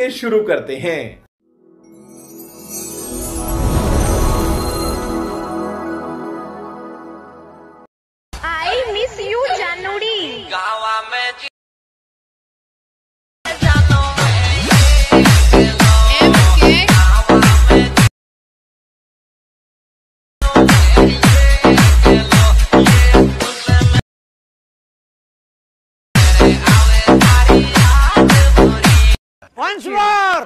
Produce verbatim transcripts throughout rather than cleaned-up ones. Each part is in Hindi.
चलिए शुरू करते हैं। आई मिस यू जानूड़ी। गावा में Once more!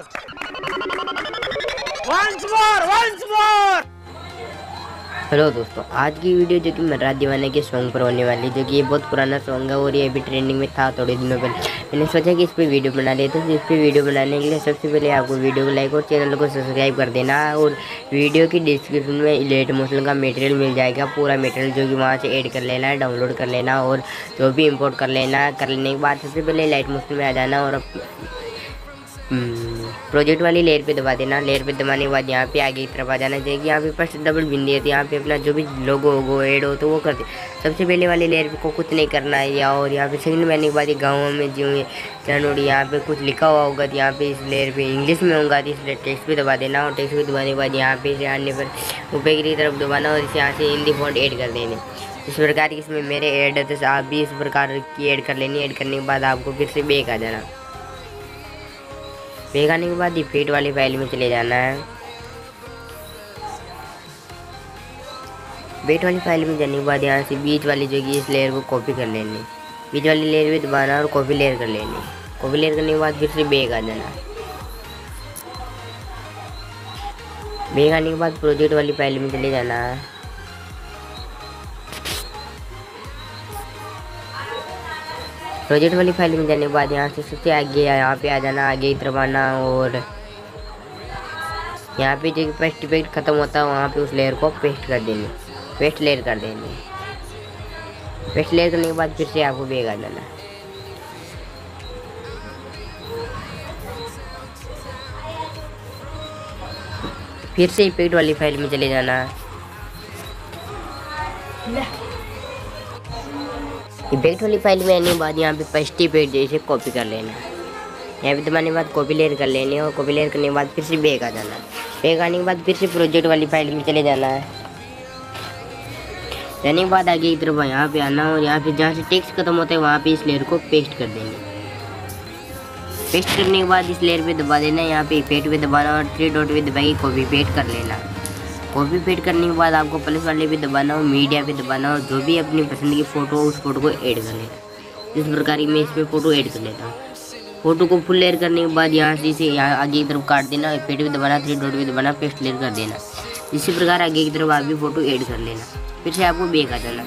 Once more! Once more! Hello दोस्तों, आज की वीडियो जो कि मर्रा दीवाने के सॉन्ग पर होने वाली, जो कि ये बहुत पुराना सॉन्ग है और ये अभी ट्रेंडिंग में था थोड़े दिनों पहले। मैंने सोचा कि इस पर वीडियो बना लेते तो इस पर वीडियो बनाने के लिए सबसे पहले आपको वीडियो को लाइक और चैनल को सब्सक्राइब कर देना। और वीडियो की डिस्क्रिप्शन में लेट मोशन का मटेरियल मिल जाएगा, पूरा मटेरियल जो कि वहाँ से ऐड कर लेना, डाउनलोड कर लेना और जो भी इम्पोर्ट कर लेना। कर लेने के बाद सबसे पहले लाइट मोशन में आ जाना और प्रोजेक्ट वाली लेयर पे दबा देना। लेयर पे दबाने के बाद यहाँ पे आगे की तरफ आ जाना चाहिए। यहाँ पे फर्स्ट डबल बिंदी है तो यहाँ पे अपना जो भी लोगो होगो ऐड हो तो वो कर दे। सबसे पहले वाली लेयर को कुछ नहीं करना है। या और यहाँ पे सेकंड में आने के बाद गाँव में जो जानोड़ी यहाँ पे कुछ लिखा हुआ होगा तो यहाँ पे इस लेयर पे इंग्लिश में होगा तो इसलिए टेक्स्ट पे दबा देना। और टेक्स्ट पे दबाने के बाद यहाँ पे से आने पर ऊपर की तरफ दबाना और इसे यहाँ से हिंदी फॉन्ट ऐड कर देने। इस प्रकार की इसमें मेरे ऐड है तो आप भी इस प्रकार की ऐड कर लेनी। ऐड करने के बाद आपको फिर से बैक आ जाना। बैक आने के बाद इफेक्ट वाली फाइल में चले जाना है। बेट वाली फाइल में जाने के बाद यहाँ से बीच वाली जो कि इस लेयर को कॉपी कर लेनी। बीच वाली लेयर भी दबाना और कॉपी लेयर कर लेनी। कॉपी लेयर करने के बाद फिर से बैक आ जाना। बैक आने के बाद प्रोजेक्ट वाली फाइल में चले जाना है। प्रोजेक्ट वाली फाइल में जाने के बाद यहाँ से सबसे आगे यहाँ पे आ जाना, आगे की तरफ आना और यहाँ पे जो पेस्ट इफेक्ट खत्म होता है वहाँ पे उस लेयर को पेस्ट कर देनी, पेस्ट लेयर कर देनी। पेस्ट लेयर करने के बाद फिर से आपको बैक आ जाना। फिर से इफेक्ट वाली फाइल में चले जाना। इफेक्ट वाली फाइल में आने के बाद यहाँ पे फर्स्ट इफेक्ट जैसे कॉपी कर लेना। यहाँ पे दबाने के बाद कॉपी लेयर कर लेनी है और कॉपी लेयर करने के बाद फिर से बैक आ जाना। बैक आने के बाद फिर से प्रोजेक्ट वाली फाइल में चले जाना है। जाने के बाद आगे की तरफ यहाँ पे आना और यहाँ पे जहाँ से टेक्स्ट खत्म होता है वहाँ पे इस लेयर को पेस्ट कर देना। पेस्ट करने के बाद इस लेयर पे दबा देना। यहाँ पे इफेक्ट पे दबाना और थ्री डॉट पे दबा के कॉपी पेस्ट कर लेना। कॉपी पेस्ट करने के बाद आपको प्लस वाले पे दबाना और मीडिया पे दबाना और जो भी अपनी पसंद की फ़ोटो हो उस फोटो को ऐड कर लेना। इस प्रकार की मैं इसमें फ़ोटो ऐड कर लेता हूँ। फोटो को फुल लेयर करने के बाद यहाँ से इसे यहाँ आगे की तरफ काट देना, इफेक्ट पे दबाना, थ्री डॉट पे दबाना, पेस्ट लेयर कर देना। इसी प्रकार आगे की तरफ आप भी फ़ोटो ऐड कर लेना। फिर से आपको बैक आ जाना।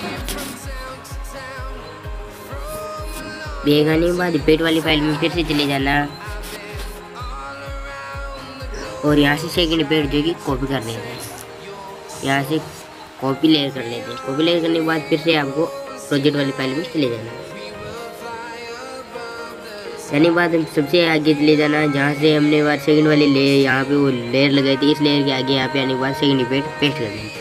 बैक आने के बाद इफेक्ट वाली फाइल में फिर से चले जाना और यहाँ से सेकंड इफेक्ट जो कि कॉपी कर लेते हैं। यहाँ से कॉपी लेयर कर लेते हैं। कॉपी लेयर करने के बाद फिर से आपको प्रोजेक्ट वाली फाइल में चले जाना। जाने के बाद सबसे आगे चले जाना जहाँ से हमने बार सेकंड वाली लेयर यहाँ पे वो लेयर लगाई थी। इस लेयर के आगे यहाँ पे आने के बाद सेकंड इफेक्ट पेस्ट कर देना।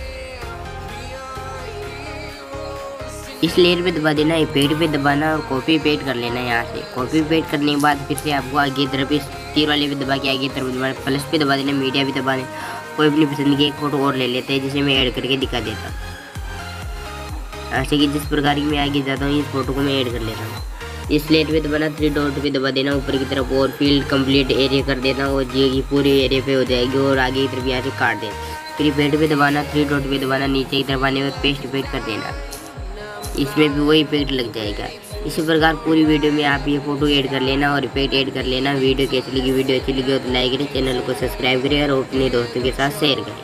इस लेयर पे दबा देना, इफेक्ट पे दबाना और कॉपी पेस्ट कर लेना। यहाँ से कॉपी पेस्ट करने के बाद फिर से आपको आगे तरफ इस तीर वाले पे दबा के आगे तरफ दबाना, प्लस पे दबा देना, मीडिया पे दबा देना। कोई अपनी पसंद की एक फ़ोटो और ले लेते हैं जिसे मैं ऐड करके दिखा देता हूँ। ऐसे कि जिस प्रकार की मैं आगे जाता हूँ इस फोटो को मैं ऐड कर लेता हूँ। इस लेयर पे दबाना, थ्री डॉट पे दबा देना ऊपर की तरफ और फील्ड कंप्लीट एरिया कर देना और ये पूरे एरिया पे हो जाएगी और आगे की तरफ यहाँ से काट देना। फिर इफेक्ट पे दबाना, थ्री डॉट पे दबाना, नीचे की तरफ आने में पेस्ट इफेक्ट कर देना। इसमें भी वही इफेक्ट लग जाएगा। इसी प्रकार पूरी वीडियो में आप ये फोटो ऐड कर लेना और इफेक्ट ऐड कर लेना। वीडियो कैसी लगी, वीडियो अच्छी लगी हो तो लाइक करें, चैनल को सब्सक्राइब करें और अपने दोस्तों के साथ शेयर करें।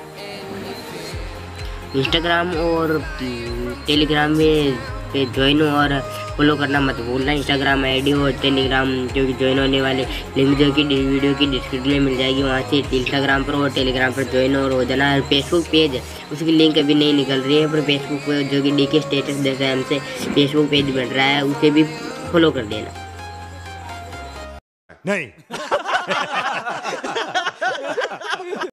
इंस्टाग्राम और टेलीग्राम में पे ज्वाइन और फॉलो करना मत भूलना। इंस्टाग्राम आईडी और टेलीग्राम जो कि ज्वाइन होने वाले लिंक जो कि वीडियो की डिस्क्रिप्शन में मिल जाएगी, वहाँ से इंस्टाग्राम पर और टेलीग्राम पर ज्वाइन और हो जाना। और फेसबुक पेज उसकी लिंक अभी नहीं निकल रही है, पर फेसबुक पर जो कि डी के स्टेटस जैसा हमसे फेसबुक पेज बन रहा है उसे भी फॉलो कर देना। नहीं